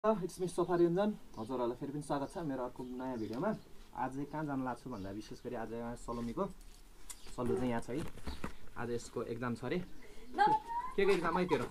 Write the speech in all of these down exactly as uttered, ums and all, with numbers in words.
It's me sofa रञ्जन हजुरहरूलाई फेरि पनि स्वागत छ मेरो अर्को नयाँ भिडियोमा। आज चाहिँ कहाँ जान लाग्छु भन्दा विशेष गरी आज यहाँ सलोमीको सल्लु चाहिँ यहाँ छ है। आज यसको एक्जाम छ अरे। के के एक्जाम है तेरो?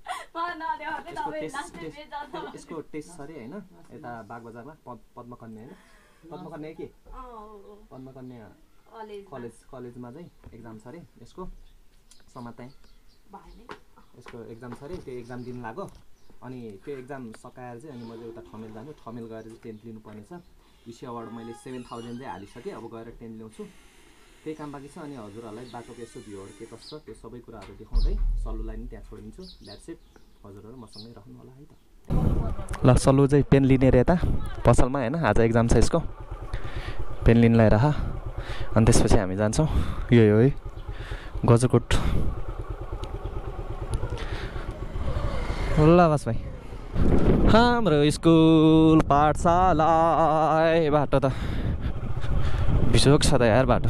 यसको टेस्ट छ अरे होइन, यता बागबजारमा पद्मकन्या होइन, पद्मकन्या के पद्मकन्या कलेज कलेजमा चाहिँ एक्जाम छ अरे यसको। समातेँ यसको एक्जाम छ अरे, त्यो एक्जाम दिन लाग्यो। अनि त्यो एक्जाम सकाएर चाहिँ अनि मैले उता ठमेल जानु, ठमेल गएर चाहिँ टेन्थ लिनुपर्नेछ। विषय अवार्ड मैले सेभेन थाउजन्ड चाहिँ हालिसकेँ, अब गएर टेन ल्याउँछु, त्यही काम बाँकी छ। अनि हजुरहरूलाई बाटोको यसो भ्यूहरू के कस्तो छ त्यो सबै कुराहरू देखाउँदै सल्लुलाई पनि त्यहाँ छोडिदिन्छु। द्याट्स इट, हजुरहरू मसँगै रहनु होला है त। ल सल्लु चाहिँ पेन लिने रे यता पसलमा होइन, आज एक्जाम छ यसको, पेन लिन ल्याएर हा। अनि त्यसपछि हामी जान्छौँ यो हो है गजरकोट। ल बस भाइ, हाम्रो स्कुल पाठशाला बाटो त बिजोक छ त यार बाटो।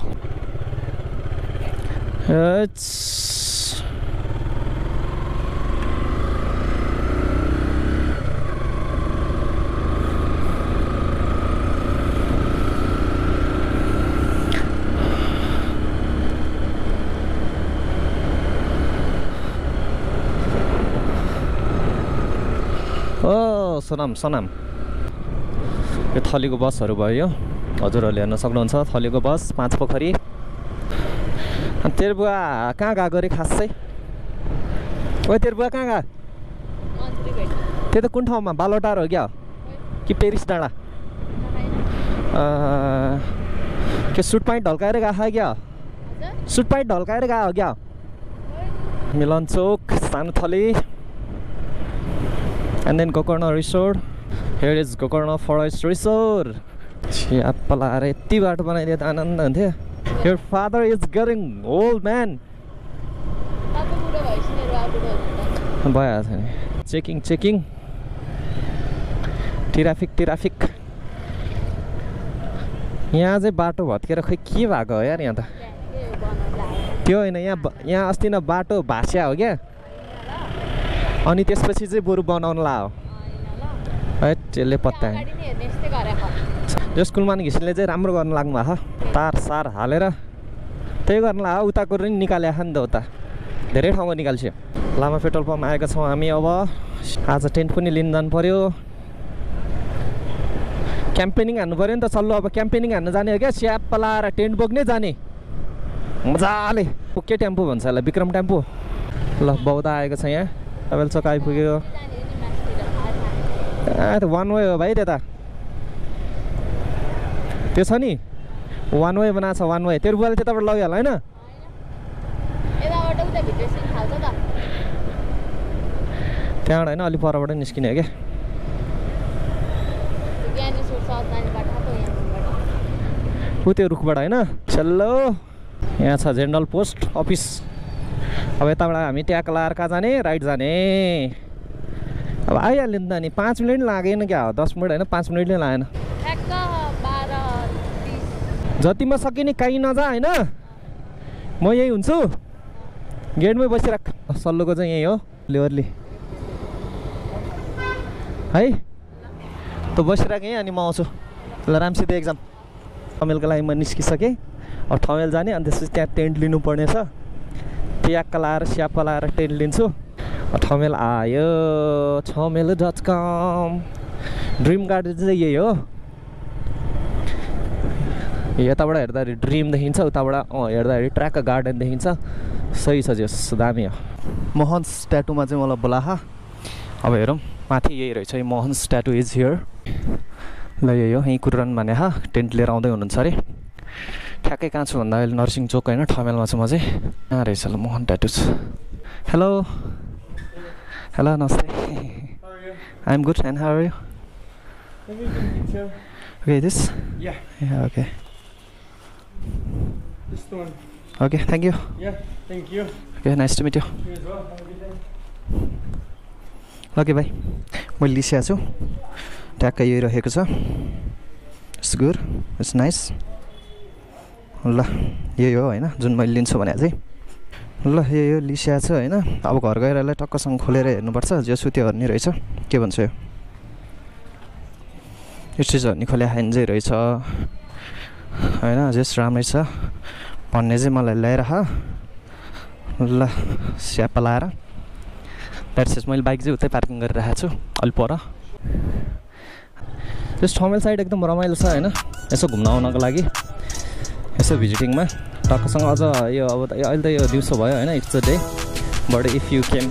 ओ सोनाम सोनाम यो थलीको बसहरू भयो, हजुरहरूले हेर्न सक्नुहुन्छ थलीको बस पाँच पोखरी। अनि तेरो बुवा कहाँ गएको अरे खास चाहिँ? ओ तेरो बुवा कहाँ गयो? त्यो त कुन ठाउँमा? बालोटार हो क्या कि पेरिस डाँडा? के सुट प्यान्ट ढल्काएर गएको क्या? सुट प्यान्ट ढल्काएर गएको क्या? मिलन चोक सानो थली। And then Gokarna Resort. Here is Gokarna Forest Resort. Chiapala यति बाटो बनाइदिए त आनन्द हुन्थ्यो। Your father is getting old man. भइहाल्छ नि। Checking checking traffic traffic. यहाँ चाहिँ बाटो भत्केर खै के भएको हो यार यहाँ त? त्यो होइन, यहाँ यहाँ अस्ति न बाटो भास्या हो क्या, अनि त्यसपछि चाहिँ बरु बनाउनु लाग्यो है। त्यसले पत्ता यो स्कुलमा नि घिसिनले चाहिँ राम्रो गर्नु लाग्नु भएको, तार सार हालेर त्यही गर्नु लाग्यो। उताको पनि निकाले नि त, उता धेरै ठाउँमा निकाल्छ। लामा पेट्रोल पम्प आएका छौँ हामी। अब आज टेन्ट पनि लिन जानु पऱ्यो, क्याम्पेनिङ हान्नु पऱ्यो नि त सल्लु। अब क्याम्पेनिङ हान्नु जाने हो क्या, स्याप लाएर टेन्ट बोक्ने जाने मजाले। के टेम्पो भन्छ होला, विक्रम टेम्पो। ल बौद्ध आएको छ यहाँ, तपाईँले चोक आइपुग्यो। ए त वान वे हो भाइ, त्यता त्यो छ नि वान वे बनाएको छ, वान वे। तेरो बुवाले त्यताबाट लग्यो होला होइन? त्यहाँबाट होइन, अलिक परबाट निस्किने हो क्या। ऊ त्यो रुखबाट होइन। चल्लो यहाँ छ जेनरल पोस्ट अफिस। अब यताबाट हामी ट्याक लाएर कहाँ जाने? राइट जाने। अब आइहाल्यो नि त, नि पाँच मिनट लागेन क्या, दस मिनट होइन पाँच मिनट नै लागेन। जतिमा सके नि कहीँ नजा होइन, म यही हुन्छु गेटमै बसिराख। सल्लोको चाहिँ यही हो लेवरली है, त बसिराख यहीँ। अनि म आउँछु ल रामसित एक्जाम। ठमेलको लागि म निस्किसकेँ, अब ठमेल जाने। अनि त्यसपछि त्यहाँ टेन्ट लिनुपर्ने छ, ट्याक्क लाएर स्याप्पा लाएर टेन्ट लिन्छु। ठमेल आयो, Thamel dot com. Dream garden चाहिँ यही हो, यताबाट हेर्दाखेरि ड्रिम देखिन्छ, उताबाट अँ हेर्दाखेरि ट्र्याक गार्डन देखिन्छ। सही छ, जस दामी हो। मोहन्स ट्याटुमा चाहिँ मलाई बोलाहा। अब हेरौँ माथि यही रहेछ, मोहन्स ट्याटु इज हियर। ल यही हो, यहीँ कुरन भने हा टेन्ट लिएर आउँदै हुनुहुन्छ अरे। ठ्याक्कै कहाँ छु भन्दा अहिले नर्सिङ चोक होइन, ठमेलमा छु म चाहिँ। कहाँ रहेछ ल मोहन ट्याटुज। हेलो हेलो नमस्ते। I am good and how are you? Okay this okay okay thank you. Okay nice to meet you. Okay भाइ, मैले लिसिया छु, ट्याक्कै यही रहेको छ। It's good, it's nice. ल यही हो होइन जुन मैले लिन्छु भने चाहिँ। ल यो लिसिया छ हैन। अब घर गएर यसलाई टक्कसँग खोलेर हेर्नुपर्छ, जे छु त्यो हेर्ने रहेछ। के भन्छ यो? यो चाहिँ झन् खोले हाइन्जै रहेछ होइन जस राम्रै छ भन्ने चाहिँ मलाई ल्याएर ल स्याप लाएर द्याट्स मैले बाइक चाहिँ उतै पार्किङ गरिरहेको छु अलि पर त्यस ठमेल साइड एकदम रमाइलो छ होइन यसो घुम्न आउनको लागि यसो भिजिटिङमा टक्कसँग अझ यो अब अहिले त यो दिउँसो भयो होइन it's a day but if you came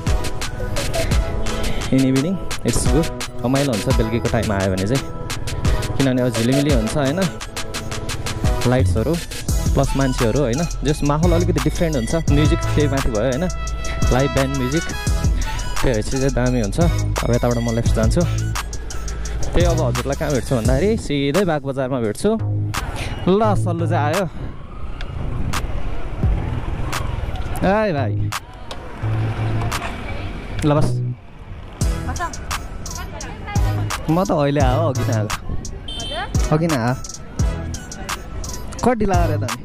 in evening it's good रमाइलो हुन्छ बेलुकीको टाइममा आयो भने चाहिँ किनभने अब झिलिमिली हुन्छ होइन लाइट्सहरू प्लस मान्छेहरू होइन जस माहौल अलिकति डिफ्रेन्ट हुन्छ म्युजिक त्यही माथि भयो होइन लाइभ ब्यान्ड म्युजिक त्यो भएपछि चाहिँ दामी हुन्छ अब यताबाट म लेफ्ट जान्छु त्यही अब हजुरलाई कहाँ भेट्छु भन्दाखेरि सिधै बाग बजारमा भेट्छु ल सल्लु चाहिँ आयो है भाइ ल बस म त अहिले आयो अघि नै आएको अघि नै आयो कति लगाएर त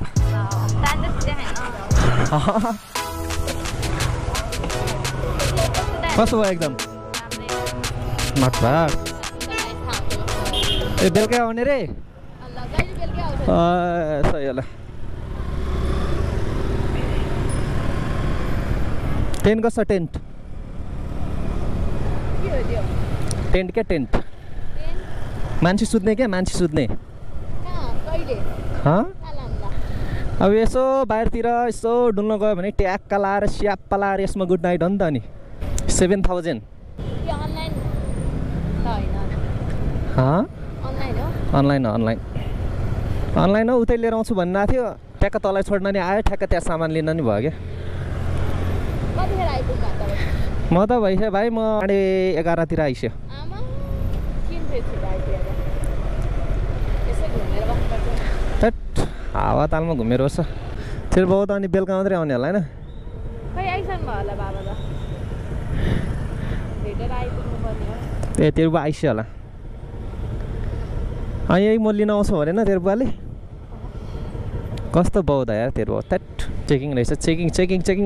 कस्तो भयो एकदम नट ब्याड ए बेलुकै आउने रे सही होला टेन्ट कस्तो टेन्ट टेन्ट क्या टेन्ट मान्छे सुत्ने क्या मान्छे सुत्ने अब यसो बाहिरतिर यसो डुल्न गयो भने ट्याक्का लाएर स्याप्पा लाएर यसमा गुड नाइट हो नि त नि सेभेन थाउजन्ड अनलाइन हो अनलाइन अनलाइन हो उतै लिएर आउँछु भन्नु थियो ट्याक्क तँलाई छोड्न नि आयो ठ्याक्क त्यहाँ सामान लिन नि भयो क्या म त भइसक्यो भाइ म साढे एघारतिर आइसक्यो हावा तालमा घुमेर बस्छ तेरो बाउ त अनि बेलुका मात्रै आउने होला होइन ए तेरो बा आइसक्यो होला अनि यही म लिन आउँछु भनेन तेरो बुवाले कस्तो बाउ त यार तेरो बाउ त्यट चेकिङ रहेछ चेकिङ चेकिङ चेकिङ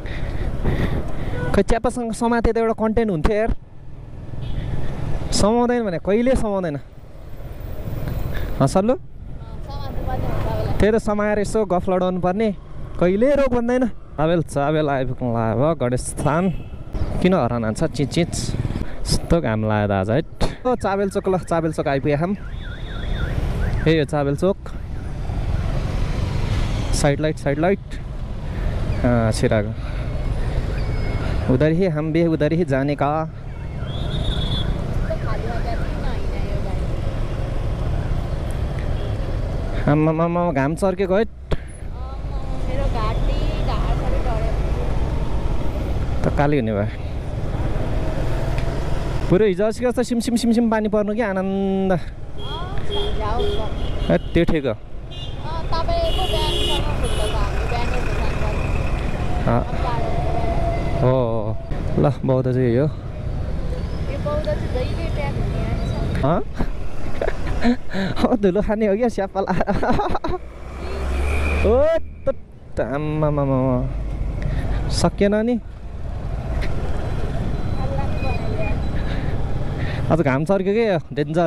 खै च्यापासँग समाते त एउटा कन्टेन्ट हुन्थ्यो यार समाउँदैन भने कहिले समाउँदैन सल्लु त्यही त समाएर यसो गफ लडाउनु पर्ने कहिले रोक भन्दैन चाबेल चाबेल आइपुग्नु लाग्यो गणेश स्थान किन हरान हान्छ चिच चिच यस्तो घाम लाग्यो त आज है चाबेल चोक ल चाबेल चोक आइपुगे हम ए यो Chabahil Chowk side light side light छिराको उधर ही हम भी उधर ही जाने का आम्मामा घाम चर्केको है त काली हुने भयो पुरै हिजो अस्ति जस्तो सिमसिम सिमसिम पानी पर्नु कि आनन्द त्यो ठिक हो हो ल बौद्ध चाहिँ यो धुलो खाने हो क्या स्यापा ओ आम्मामा सकिएन नि अझ घाम चर्क्यो के डेन्जर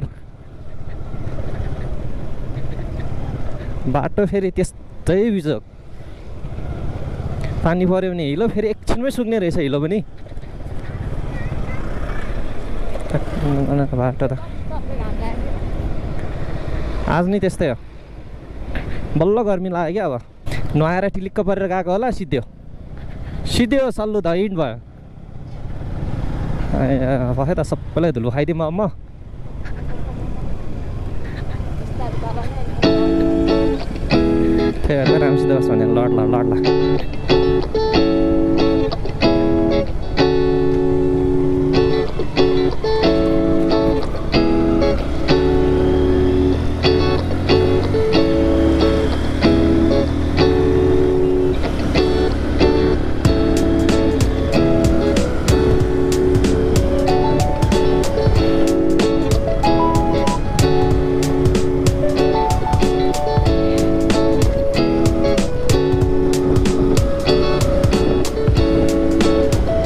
बाटो फेरि त्यस्तै बिजोग पानी पऱ्यो भने हिलो फेरि एकछिनमै सुक्ने रहेछ हिलो पनि बाटो त आज नि त्यस्तै हो बल्ल गर्मी लाग्यो क्या अब नुहाएर टिलिक्क परेर गएको होला सिद्धो सिद्धो सल्लु त हिँड भयो भयो त सबैलाई धुलो खाइदिउँ म त्यही भएर राम्रोसित बस् भने लड्ला लड्ला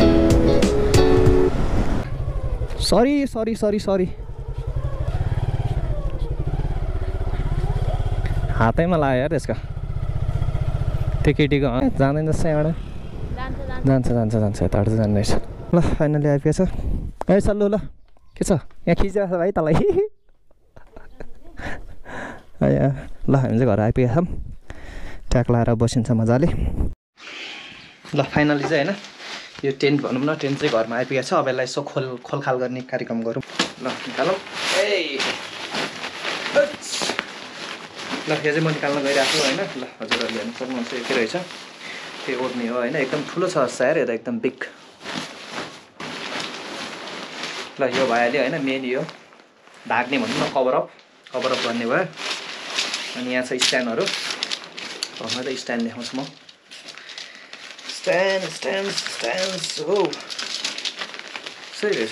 सरी सरी सरी सरी हातैमा लाग्यो यार यसको त्यो केटीको जाँदैन जस्तो यहाँबाट जान्छ जान्छ जान्छ यताबाट चाहिँ जाने रहेछ ल फाइनली आइपुगेछ ए सल्लु ल के छ यहाँ खिचिरहेको छ भाइ तँलाई ल हामी चाहिँ घर आइपुगेका छौँ ट्याक लाएर बसिन्छ मजाले ल फाइनली चाहिँ होइन यो टेन्ट भनौँ न टेन्ट चाहिँ घरमा आइपुगेको छ अब यसलाई यसो खोल खोलखाल गर्ने कार्यक्रम गरौँ ल निकालौँ ए ल यो चाहिँ म निकाल्न गइरहेको छु होइन ल हजुरहरूले हेर्नु सक्नुहुन्छ यो के रहेछ त्यो ओढ्ने हो होइन एकदम ठुलो छ सायर यो त एकदम बिग ल यो भइहाल्यो होइन मेन यो ढाक्ने भनौँ न कभरअप कभरअप गर्ने भयो अनि यहाँ छ स्ट्यान्डहरू घरमा त स्ट्यान्ड देखाउँछु म स्ट्यान्ड स्ट्यान्ड स्ट्यान्ड हो सही रहेछ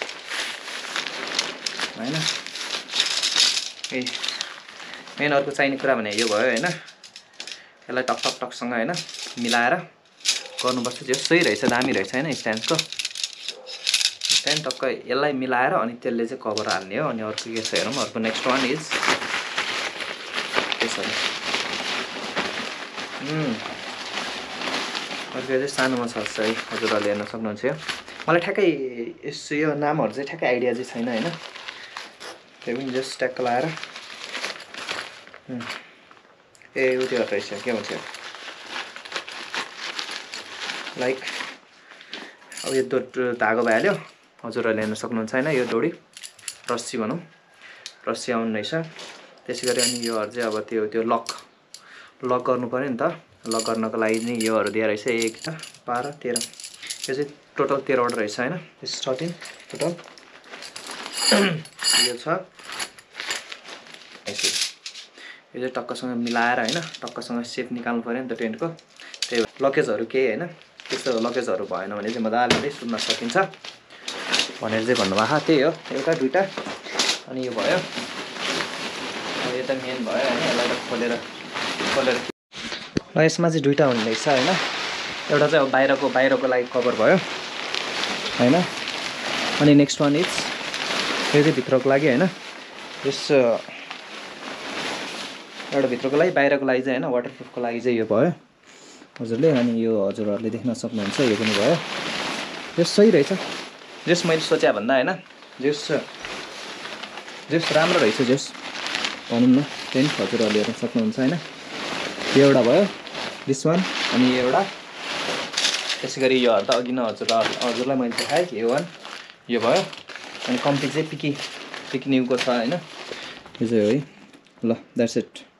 होइन ए मेन अर्को चाहिने कुरा भने यो भयो होइन यसलाई टक टक टकसँग होइन मिलाएर गर्नुपर्छ त्यो सही रहेछ दामी रहेछ होइन स्ट्यान्डको स्ट्यान्ड टक्क यसलाई मिलाएर अनि त्यसले चाहिँ कभर हाल्ने हो अनि अर्को के छ हेरौँ अर्को नेक्स्ट वान इज त्यसरी अर्को चाहिँ सानोमा छ है हजुरहरूले हेर्न सक्नुहुन्छ यो मलाई ठ्याक्कै यस यो नामहरू चाहिँ ठ्याक्कै आइडिया चाहिँ छैन होइन त्यही पनि जस्ट ट्याक्क लाएर ए उ त्यो रहेछ के भन्छ लाइक अब यो दो धागो भइहाल्यो हजुरहरूले हेर्न सक्नुहुन्छ होइन यो डोरी रस्सी भनौँ रस्सी आउनु रहेछ त्यसै गरी अनि योहरू चाहिँ अब त्यो त्यो लक लक गर्नु पऱ्यो नि त लक गर्नको लागि नै योहरू दिएर रहेछ एक बाह्र तेह्र यो चाहिँ टोटल तेह्रवटा रहेछ होइन थर्टिन टोटल यो छ यसो यो चाहिँ टक्कसँग मिलाएर होइन टक्कसँग सेप निकाल्नु पऱ्यो नि त टेन्टको त्यही लकेजहरू केही होइन त्यस्तो लकेजहरू भएन भने चाहिँ मजाले सुन्न सकिन्छ भनेर चाहिँ भन्नुभएको त्यही हो एउटा दुइटा अनि यो भयो अब यो त मेन भयो होइन यसलाई त खोलेर खोलेर ल यसमा चाहिँ दुइटा हुने रहेछ होइन एउटा चाहिँ अब बाहिरको बाहिरको लागि कभर भयो होइन अनि नेक्स्ट वान इज यो चाहिँ भित्रको लागि होइन यस एउटा भित्रको लागि बाहिरको लागि चाहिँ होइन वाटरप्रुफको लागि चाहिँ यो भयो हजुरले अनि यो हजुरहरूले देख्न सक्नुहुन्छ यो पनि भयो यो सही रहेछ जस मैले सोचे भन्दा होइन जस जस राम्रो रहेछ जस भनौँ न टेन्ट हजुरहरूले हेर्न सक्नुहुन्छ होइन यो एउटा भयो दिस वान अनि यो एउटा त्यसै गरी योहरू त अघि नै हजुर हजुरलाई मैले देखाएँ यो वान यो भयो अनि कम्ती चाहिँ पिकी पिकनिकको छ होइन यो चाहिँ हो है ल द्याट्स इट